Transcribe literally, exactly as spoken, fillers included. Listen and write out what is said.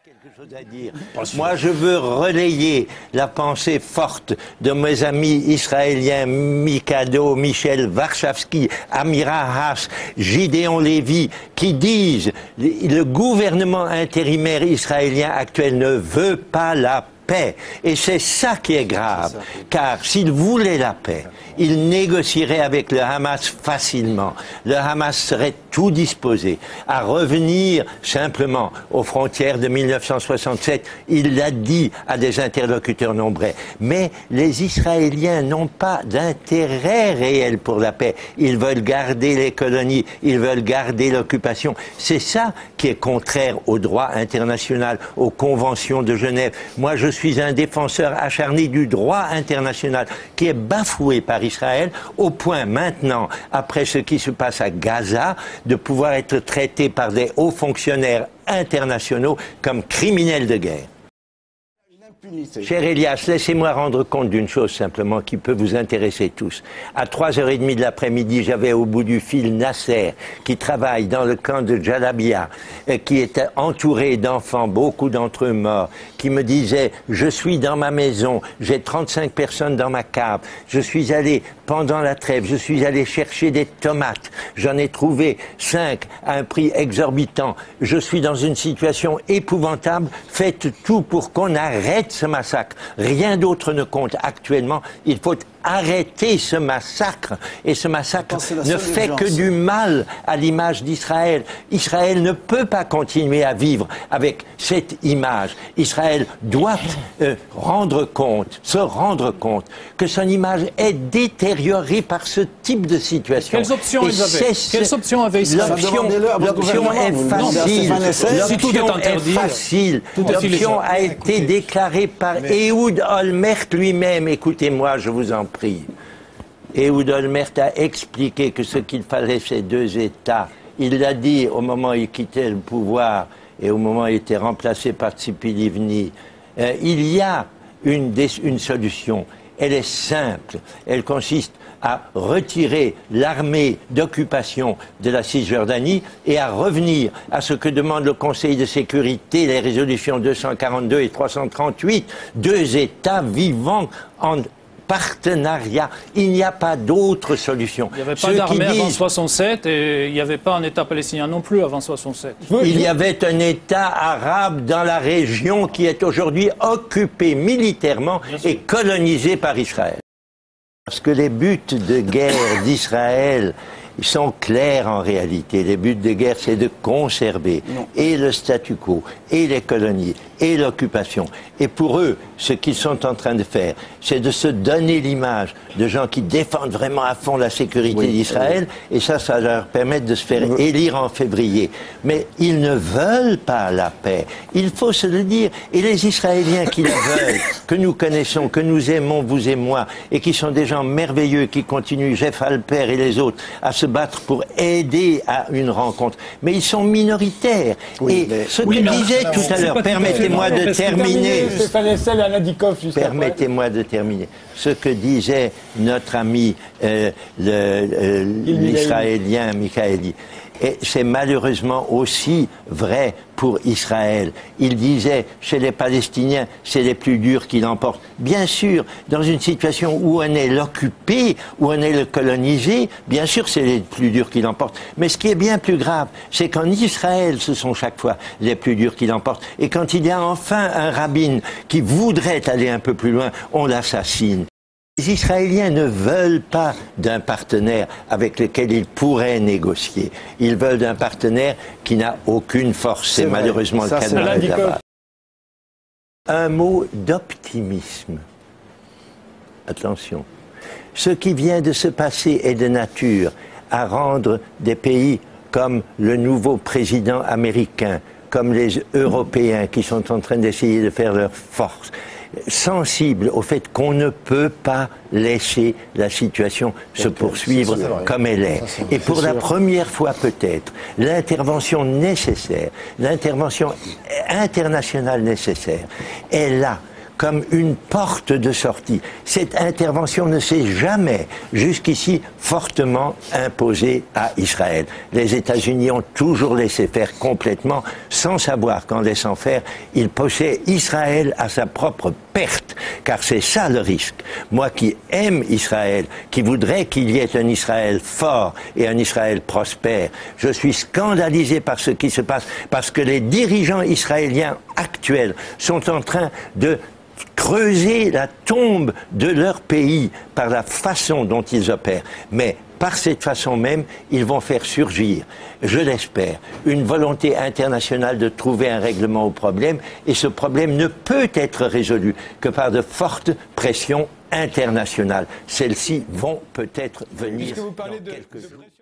Quelque chose à dire. Moi, je veux relayer la pensée forte de mes amis israéliens Mikado, Michel Warshawski, Amira Haas, Gideon Lévy, qui disent le gouvernement intérimaire israélien actuel ne veut pas la paix. Et c'est ça qui est grave, ça. Car s'il voulait la paix, il négocierait avec le Hamas facilement. Le Hamas serait tout disposé à revenir simplement aux frontières de mille neuf cent soixante-sept. Il l'a dit à des interlocuteurs nombreux. Mais les Israéliens n'ont pas d'intérêt réel pour la paix. Ils veulent garder les colonies, ils veulent garder l'occupation. C'est ça qui est contraire au droit international, aux conventions de Genève. Moi, je suis un défenseur acharné du droit international qui est bafoué par Israël, au point maintenant, après ce qui se passe à Gaza, de pouvoir être traité par des hauts fonctionnaires internationaux comme criminels de guerre. Cher Elias, laissez-moi rendre compte d'une chose simplement qui peut vous intéresser tous. À trois heures trente de l'après-midi, j'avais au bout du fil Nasser, qui travaille dans le camp de Jalabia, et qui était entouré d'enfants, beaucoup d'entre eux morts, qui me disait « Je suis dans ma maison, j'ai trente-cinq personnes dans ma cave, je suis allé, pendant la trêve, je suis allé chercher des tomates, j'en ai trouvé cinq à un prix exorbitant, je suis dans une situation épouvantable, faites tout pour qu'on arrête ce massacre. Rien d'autre ne compte actuellement. Il faut arrêter ce massacre. Et ce massacre ne fait que du mal à l'image d'Israël. Israël ne peut pas continuer à vivre avec cette image. Israël doit euh, rendre compte, se rendre compte que son image est détériorée par ce type de situation. Quelles options ils avaient Quelles options avait Israël? L'option est facile. L'option est facile. L'option a été déclarée par Ehud Olmert lui-même. Écoutez-moi, je vous en prie. Ehud Olmert a expliqué que ce qu'il fallait, c'est deux États. Il l'a dit au moment où il quittait le pouvoir et au moment où il était remplacé par Tzipi Livni. Euh, il y a une, une solution. Elle est simple. Elle consiste à retirer l'armée d'occupation de la Cisjordanie et à revenir à ce que demande le Conseil de sécurité, les résolutions deux cent quarante-deux et trois cent trente-huit, deux États vivant en partenariat. Il n'y a pas d'autre solution. Il n'y avait pas d'armée avant soixante-sept et il n'y avait pas un État palestinien non plus avant soixante-sept. Il y avait un État arabe dans la région qui est aujourd'hui occupé militairement et colonisé par Israël. Parce que les buts de guerre d'Israël sont clairs en réalité. Les buts de guerre, c'est de conserver non. et le statu quo, et les colonies, et l'occupation. Et pour eux, ce qu'ils sont en train de faire, c'est de se donner l'image de gens qui défendent vraiment à fond la sécurité oui, d'Israël, oui. et ça, ça leur permet de se faire oui. élire en février. Mais ils ne veulent pas la paix. Il faut se le dire. Et les Israéliens qui la veulent, que nous connaissons, que nous aimons, vous et moi, et qui sont des gens merveilleux, qui continuent, Jeff Alper et les autres, à se battre pour aider à une rencontre. Mais ils sont minoritaires. Oui, et mais... ce oui, que disait tout à l'heure, permettez-moi de terminer. Permettez-moi de terminer. Ce que disait notre ami euh, l'Israélien Michaeli. Et c'est malheureusement aussi vrai pour Israël. Il disait, chez les Palestiniens, c'est les plus durs qui l'emportent. Bien sûr, dans une situation où on est l'occupé, où on est le colonisé, bien sûr, c'est les plus durs qui l'emportent. Mais ce qui est bien plus grave, c'est qu'en Israël, ce sont chaque fois les plus durs qui l'emportent. Et quand il y a enfin un rabbin qui voudrait aller un peu plus loin, on l'assassine. Les Israéliens ne veulent pas d'un partenaire avec lequel ils pourraient négocier. Ils veulent d'un partenaire qui n'a aucune force. C'est malheureusement le cas de Rojava. Un mot d'optimisme. Attention. Ce qui vient de se passer est de nature à rendre des pays comme le nouveau président américain, comme les Européens qui sont en train d'essayer de faire leur force, sensible au fait qu'on ne peut pas laisser la situation se poursuivre comme elle est. Et pour la première fois peut-être, l'intervention nécessaire, l'intervention internationale nécessaire est là comme une porte de sortie. Cette intervention ne s'est jamais, jusqu'ici, fortement imposée à Israël. Les États-Unis ont toujours laissé faire complètement, sans savoir qu'en laissant faire, ils poussaient Israël à sa propre perte, car c'est ça le risque. Moi qui aime Israël, qui voudrais qu'il y ait un Israël fort et un Israël prospère, je suis scandalisé par ce qui se passe, parce que les dirigeants israéliens actuels sont en train de creuser la tombe de leur pays par la façon dont ils opèrent. Mais par cette façon même, ils vont faire surgir, je l'espère, une volonté internationale de trouver un règlement au problème, et ce problème ne peut être résolu que par de fortes pressions internationales. Celles-ci vont peut-être venir dans quelques jours.